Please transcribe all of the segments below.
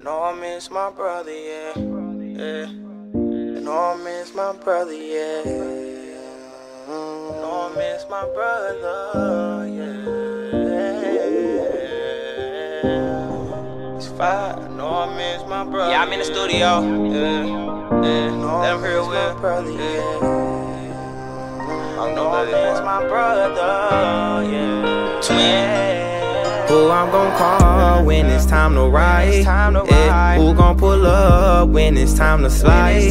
know I miss my brother, yeah. Yeah. Know I miss my brother, yeah. Know I miss my brother, yeah. It's 5. Know I miss my brother. Yeah, I'm in the studio. Yeah. Let him hear it well. Brother, yeah. I Know I miss my brother, yeah. Twin. Who I'm gon' call when it's time to ride? Who gon' pull up when it's time to slide?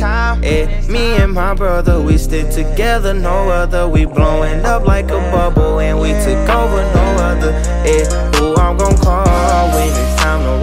Me and my brother, we stick together, no other. We blowing up like a bubble and we took over, no other. Who I'm gon' call when it's time to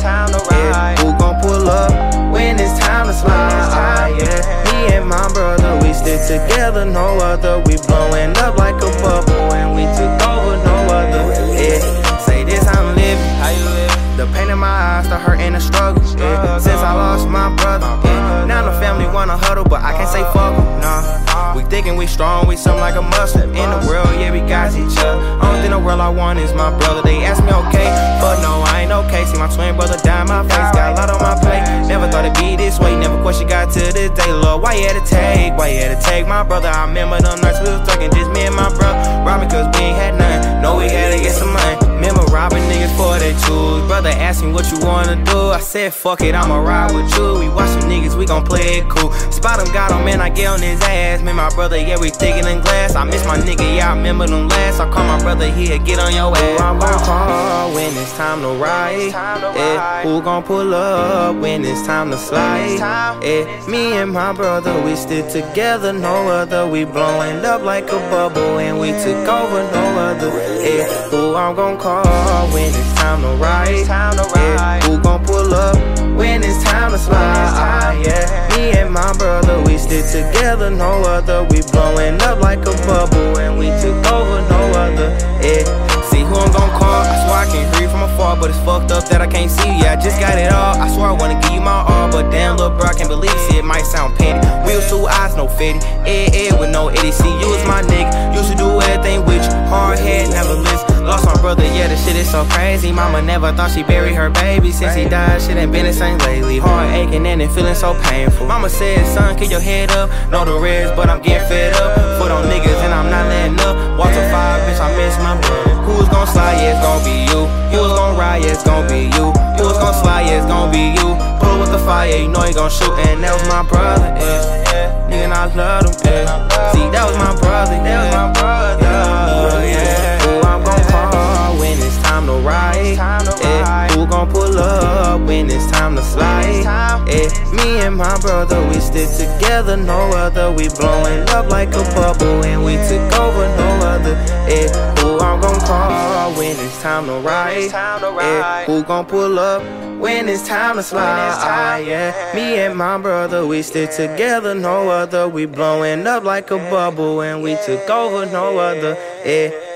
ride? Who gon' pull up when it's time to slide? Me and my brother, we stick together, no other. We blowing up like a bubble and we took over, no other. Say this, I'm living. How you live? The pain in my eyes, the hurt and the struggle. Since I lost my brother. Now the family wanna huddle, but I can't say fuck em, nah. We thinking we strong, we something like a muscle. In the world, yeah, we got each other. Only thing in the world I want is my brother. They ask me okay, but no, I ain't okay. See my twin brother die in my face, got a lot on my plate. Never thought it'd be this way, never question got to this day. Lord, why you had to take? Why you had to take my brother? I remember them nights we was talking, just me and my brother. Robbing cause we ain't had nothing, know we had to get some money. Remember robbing niggas for they choose. Brother asked me what you wanna do, I said fuck it, I'ma ride with you. We watch some niggas, we gon' play it cool. Spot him, got him, man, I get on his ass. Me, my brother, yeah, we thicker than glass. I miss my nigga, yeah, I remember them last. I call my brother here, get on your ass. Who I'm gon' call when it's time to ride? Who gon' pull up when it's time to slide? Me and my brother, we stick together, no other. We blowing up like a bubble and we took over, no other. Who I'm gon' call when it's time to ride? Who gon' pull up when it's time to slide? Me and my brother, we stick together, no other. We blowing up like a bubble and we took over, no other. See who I'm gon' call? I swear I can hear you from afar, but it's fucked up that I can't see you. Yeah, I just got it all. I swear I wanna give you my all, but damn, little bro, I can't believe it. See, it might sound petty. Wheels, 2 eyes, no fitty. With no Eddie. See, you was my nigga. Used to do everything with you. Hard head, never listen. Lost my brother, yeah, this shit is so crazy. Mama never thought she buried her baby. Since he died, shit ain't been the same lately. Heart aching and it feeling so painful. Mama said, son, keep your head up. Know the rest, but I'm getting fed up. Foot on niggas and I'm not letting up. Walk to 5, bitch, I miss my brother. Who was gon' slide, yeah, it's gon' be you. Who was gon' ride, yeah, it's gon' be you. Who was gon' slide, yeah, it's gon' be you. Pull with the fire, yeah, you know he gon' shoot. And that was my brother, yeah. Nigga, and I love him, yeah. See, that was my brother, that was my brother, yeah. Who I'm gon' call when it's time to ride? Who gon' pull up when it's time to slide? Me and my brother, we stick together, no other. We blowing up like a bubble and we took over, no other. Who I'm gon' call when it's time to ride? Who gon' pull up when it's time to slide? Me and my brother, we stick together, no other. We blowing up like a bubble and we took over, no other.